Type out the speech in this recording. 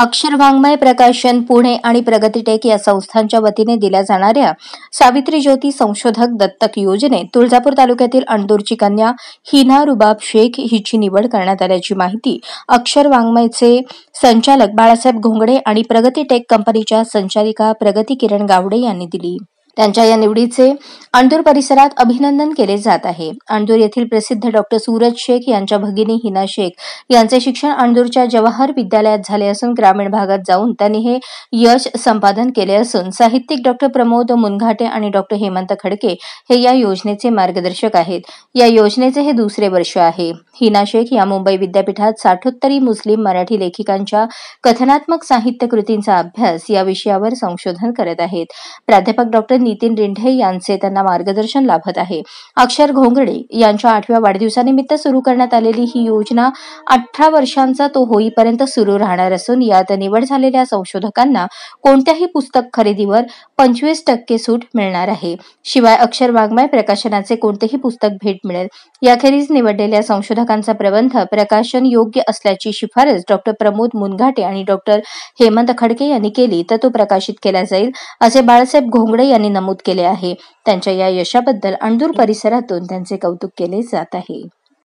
अक्षरवाङ्मय प्रकाशन पुणे आणि प्रगतीटेक या संस्थांच्या वतीने दिल्या जाणाऱ्या सावित्री ज्योती संशोधक दत्तक योजनेत तुळजापूर तालुक्यातील अंदूरची कन्या हिना रुबाब शेख हिची निवड करण्यात आल्याची माहिती अक्षरवाङ्मयचे संचालक बाळासाहेब घोंगडे आणि प्रगतीटेक कंपनीच्या संचालिका प्रगती किरण गावडे यांनी दिली। त्यांच्या या निवडीचे अंदूर परिसरात अभिनंदन केले जात आहे। अंदूर येथील प्रसिद्ध डॉक्टर सूरज शेख यांच्या भगिनी हिना शेख यांचे शिक्षण अंदूरच्या जवाहर विद्यालयात झाले असून ग्रामीण भागात जाऊन त्यांनी हे यश संपादन केले असून साहित्यिक डॉक्टर प्रमोद मुनघाटे आणि डॉक्टर हेमंत खडके हे या योजनेचे मार्गदर्शक आहेत। या योजनेचे हे दुसरे वर्ष आहे। हिना शेख या मुंबई विद्यापीठात 60 मुस्लिम मराठी लेखिकांच्या कथनात्मक साहित्य कृतींचा अभ्यास या विषयावर संशोधन करत आहेत। प्राध्यापक डॉक्टर नितीन रिंढे यांचे त्यांना मार्गदर्शन लाभत आहे। अक्षर घोंगडे यांच्या 8व्या वाढदिवसानिमित्त सुरू करण्यात आलेली ही योजना 18 वर्षांचा तो होईपर्यंत सुरू राहणार असून यात निवड झालेल्या संशोधकांना कोणत्याही पुस्तक खरेदीवर 25% सूट मिळणार आहे। शिवाय अक्षरवाङ्मय प्रकाशनाचे कोणतेही पुस्तक भेट मिळेल। याखेरीज निवडलेल्या संशोधकांचा प्रबंध प्रकाशन योग्य असल्याची शिफारस डॉक्टर प्रमोद मुनघाटे आणि डॉक्टर हेमंत खडके यांनी केली तर तो प्रकाशित केला जाईल असे बाळासाहेब घोंगडे यांनी नमूद केले आहे। त्यांच्या या यशाबद्दल अंदूर परिसरातून त्यांचे कौतुक केले जात आहे।